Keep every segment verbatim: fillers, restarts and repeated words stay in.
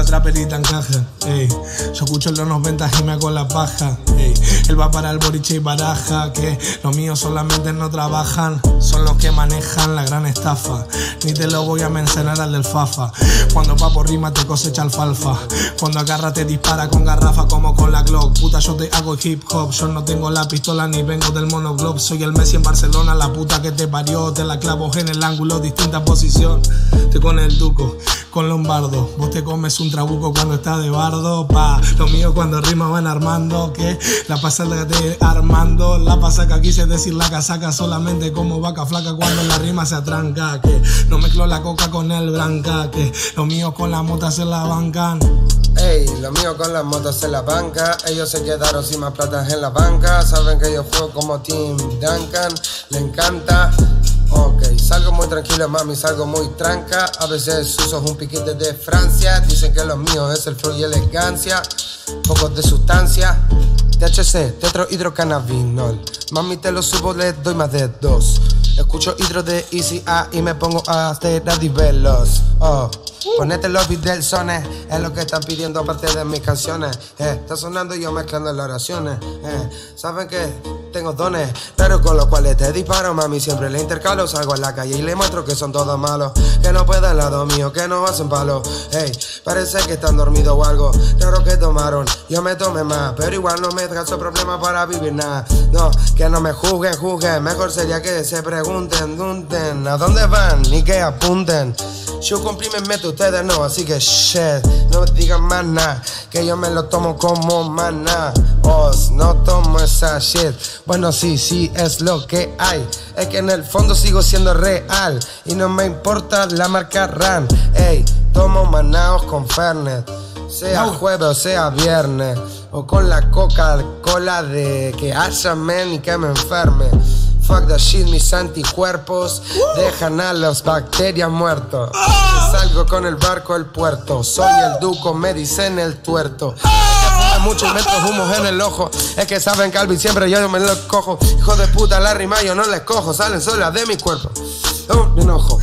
traperita encaja, ey. Yo escucho en los noventa y me hago la paja, ey. Él va para el boliche y baraja, que los míos solamente no trabajan, son los que manejan la gran estafa. Ni te lo voy a mencionar al del Fafa. Cuando va por rima te cosecha alfalfa. Cuando agarra te dispara con garrafa como con la Glock. Puta, yo te hago hip hop. Yo no tengo la pistola ni vengo del monoglob. Soy el Messi en Barcelona, la puta que te parió. Te la clavo en el ángulo, distinta posición. Estoy con el Duco, con Lombardo. Vos te comes un trabuco cuando estás de bardo, pa. Lo mío cuando rima van armando, que la pasada de armando. La pasaca quise decir la casaca solamente como vaca flaca cuando la rima se atranca. Que no mezclo la coca con el blanca, que lo mío con la mota se la bancan. Ey, lo mío con las motos se la banca. Ellos se quedaron sin más plata en la banca. Saben que yo juego como Tim Duncan. Le encanta. Ok, salgo muy tranquilo, mami, salgo muy tranca. A veces uso un piquete de Francia. Dicen que lo mío es el flow y elegancia. Pocos de sustancia. T H C, tetrohidrocannabinol. Mami, te lo subo, le doy más de dos. Escucho hidro de Easy A y me pongo a hacer radivelos. Oh, ponete los beats del Sone, es lo que están pidiendo aparte de mis canciones. Eh, está sonando y yo mezclando las oraciones. Eh, saben que tengo dones, pero con los cuales te disparo, mami, siempre le intercalo. Salgo a la calle y le muestro que son todos malos, que no pueden al lado mío, que no hacen palo. Hey, parece que están dormidos o algo, claro que tomaron, yo me tomé más, pero igual no me trazo problema para vivir nada. No, que no me juzguen, juzguen, mejor sería que se pregunten, dunten, a dónde van, ni que apunten. Yo cumplí, me meto, ustedes no, así que shit, no me digan más nada, que yo me lo tomo como maná. Os, no tomo esa shit. Bueno, sí, sí, es lo que hay. Es que en el fondo sigo siendo real y no me importa la marca Ran. Ey, tomo manaos con Fernet, sea no. jueves o sea viernes, o con la Coca-Cola de que haya men y que me enferme. Fuck the shit, mis anticuerpos uh. dejan a las bacterias muertos. uh. Salgo con el barco al puerto, soy el Duco, me dicen el tuerto. uh. Mucho y meto humos en el ojo, es que saben que Alvin siempre yo me lo cojo. Hijo de puta, la rima yo no les cojo, salen solas de mi cuerpo. Oh, me enojo.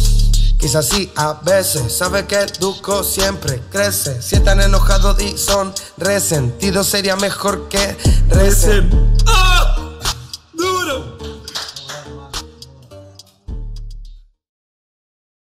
Quizás sí, a veces, sabe que el Duco siempre crece. Si están enojados y son resentidos, sería mejor que recen. ¡Ah!